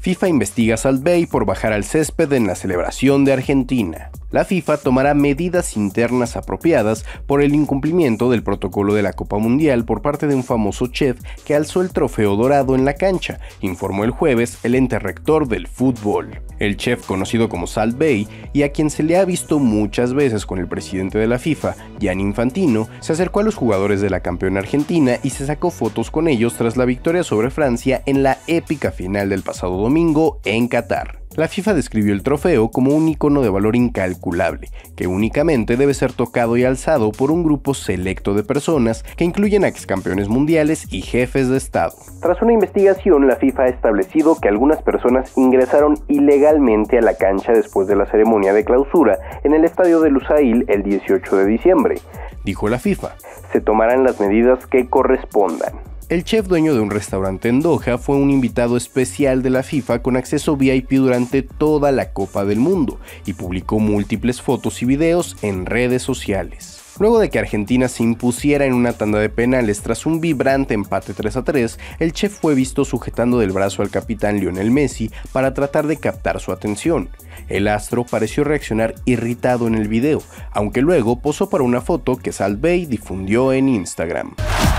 FIFA investiga a Salt Bae por bajar al césped en la celebración de Argentina. La FIFA tomará medidas internas apropiadas por el incumplimiento del protocolo de la Copa Mundial por parte de un famoso chef que alzó el trofeo dorado en la cancha, informó el jueves el ente rector del fútbol. El chef, conocido como Salt Bae, y a quien se le ha visto muchas veces con el presidente de la FIFA, Gianni Infantino, se acercó a los jugadores de la campeona Argentina y se sacó fotos con ellos tras la victoria sobre Francia en la épica final del pasado domingo en Qatar. La FIFA describió el trofeo como un icono de valor incalculable, que únicamente debe ser tocado y alzado por un grupo selecto de personas que incluyen a excampeones mundiales y jefes de Estado. Tras una investigación, la FIFA ha establecido que algunas personas ingresaron ilegalmente a la cancha después de la ceremonia de clausura en el estadio de Lusail el 18 de diciembre. Dijo la FIFA, se tomarán las medidas que correspondan. El chef dueño de un restaurante en Doha fue un invitado especial de la FIFA con acceso VIP durante toda la Copa del Mundo y publicó múltiples fotos y videos en redes sociales. Luego de que Argentina se impusiera en una tanda de penales tras un vibrante empate 3-3, el chef fue visto sujetando del brazo al capitán Lionel Messi para tratar de captar su atención. El astro pareció reaccionar irritado en el video, aunque luego posó para una foto que Salt Bae difundió en Instagram.